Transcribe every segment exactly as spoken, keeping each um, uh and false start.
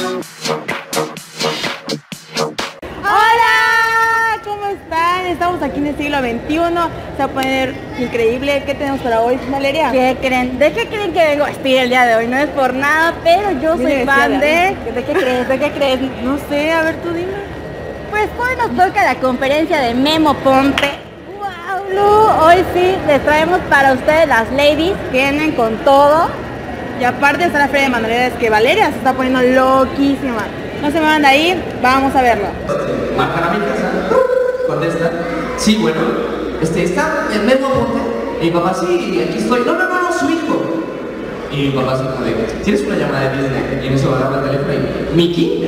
Estamos aquí en el siglo veintiuno, se va a poner increíble. ¿Qué tenemos para hoy, Valeria? ¿Qué creen? ¿De qué creen que vengo a vestir el día de hoy? No es por nada, pero yo soy fan de... ¿De qué crees? ¿De qué crees? No sé, a ver, tú dime. Pues hoy nos toca la conferencia de Memo Ponte. ¡Wow, Lu! Hoy sí les traemos para ustedes las ladies, vienen con todo. Y aparte está la feria de manualidades que Valeria se está poniendo loquísima. No se me van de ahí, vamos a verlo. Marcan a mi casa, contesta. Sí, bueno, este, está el Memo Ponte. Y mi papá, sí, aquí estoy. No, no, no, no, su hijo. Y mi papá se como de, ¿tienes una llamada de Disney? Y en eso agarra el teléfono y, ¿Mickey?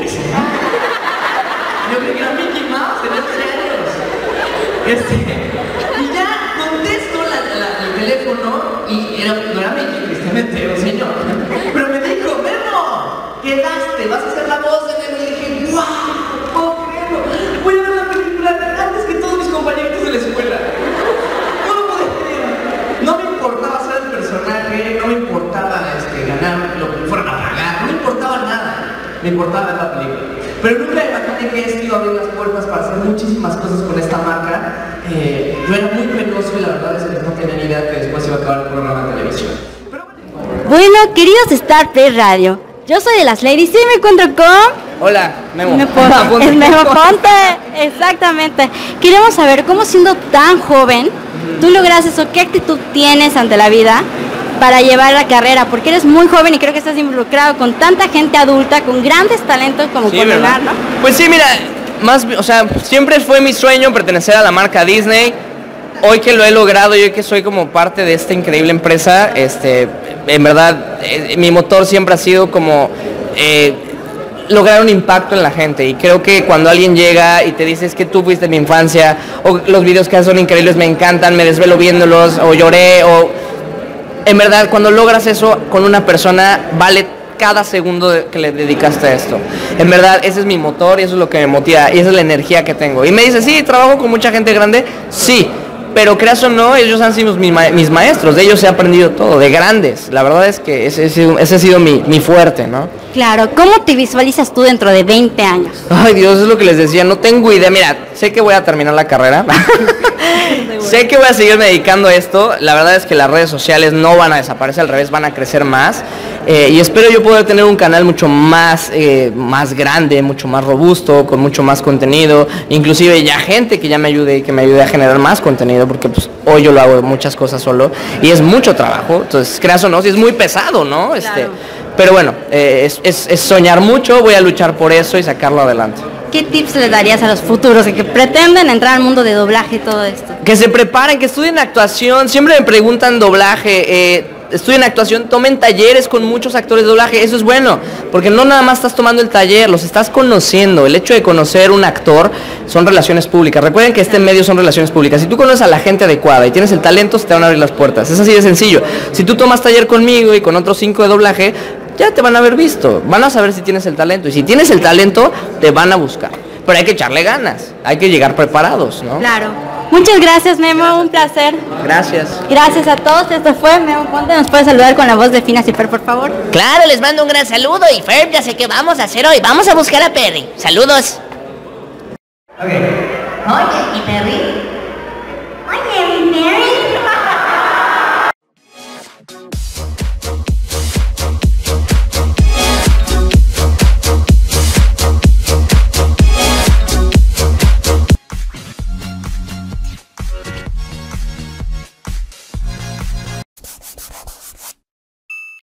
Yo creí que era Mickey Mouse, tenía tres años. Este, y ya contesto la, la, el teléfono y era, no era Mickey, tristemente, era un señor. Pero me dijo, Memo, quedaste, vas a ser la voz de Memo. Y dije, ¡guau! ¡Oh, Memo! Voy a ver la película antes que todos mis compañeritos de la escuela. No lo podía creer. No me importaba ser el personaje, no me importaba este, ganar lo que fueran a pagar, no me importaba nada. Me importaba ver la película. Pero nunca imaginé que esto iba a abrir las puertas para hacer muchísimas cosas con esta marca. Eh, yo era muy penoso y la verdad es que no tenía ni idea que después iba a acabar el programa de televisión. Pero... Bueno, queridos Star Play Radio, yo soy de las ladies y me encuentro con... Hola, Memo. Memo Ponte. El Memo Ponte, exactamente. Queremos saber cómo siendo tan joven, tú logras eso, qué actitud tienes ante la vida para llevar la carrera, porque eres muy joven y creo que estás involucrado con tanta gente adulta, con grandes talentos como sí, Colonar, ¿no? Pues sí, mira, más, o sea, siempre fue mi sueño pertenecer a la marca Disney. Hoy que lo he logrado y hoy que soy como parte de esta increíble empresa, este, en verdad, eh, mi motor siempre ha sido como eh, lograr un impacto en la gente. Y creo que cuando alguien llega y te dice es que tú fuiste mi infancia, o los videos que haces son increíbles, me encantan, me desvelo viéndolos, o lloré, o... En verdad, cuando logras eso con una persona, vale cada segundo que le dedicaste a esto. En verdad, ese es mi motor y eso es lo que me motiva y esa es la energía que tengo. Y me dice, sí, trabajo con mucha gente grande, sí, pero creas o no, ellos han sido mis, ma mis maestros, de ellos he aprendido todo, de grandes. La verdad es que ese, ese, ese ha sido mi, mi fuerte, ¿no? Claro, ¿cómo te visualizas tú dentro de veinte años? Ay, Dios, es lo que les decía, no tengo idea. Mira, sé que voy a terminar la carrera. Sé que voy a seguirme dedicando a esto. La verdad es que las redes sociales no van a desaparecer, al revés, van a crecer más. Eh, y espero yo poder tener un canal mucho más, eh, más grande, mucho más robusto, con mucho más contenido. Inclusive ya gente que ya me ayude, que me ayude a generar más contenido, porque pues hoy yo lo hago muchas cosas solo y es mucho trabajo. Entonces, creas o no, sí es muy pesado, ¿no? Este, claro. Pero bueno, eh, es, es, es soñar mucho, voy a luchar por eso y sacarlo adelante. ¿Qué tips le darías a los futuros que pretenden entrar al mundo de doblaje y todo esto? Que se preparen, que estudien actuación. Siempre me preguntan doblaje, eh, estudien actuación, tomen talleres con muchos actores de doblaje. Eso es bueno, porque no nada más estás tomando el taller, los estás conociendo. El hecho de conocer un actor son relaciones públicas. Recuerden que este medio son relaciones públicas. Si tú conoces a la gente adecuada y tienes el talento, se te van a abrir las puertas. Es así de sencillo. Si tú tomas taller conmigo y con otros cinco de doblaje, ya te van a haber visto, van a saber si tienes el talento y si tienes el talento te van a buscar, pero hay que echarle ganas, hay que llegar preparados, ¿no? Claro. Muchas gracias, Memo, gracias. Un placer. Gracias. Gracias a todos, esto fue Memo Ponte. ¿Nos puede saludar con la voz de Phineas y Ferb, por favor? Claro, les mando un gran saludo y Ferb, ya sé qué vamos a hacer hoy, vamos a buscar a Perry. Saludos. Okay. Oye, ¿y Perry?